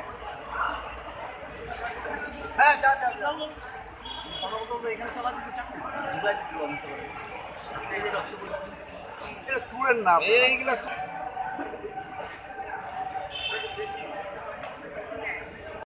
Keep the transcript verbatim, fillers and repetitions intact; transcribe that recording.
হ্যাঁ যা যা এখানে চালা দিতে চাকরি তুলেন না এইগুলা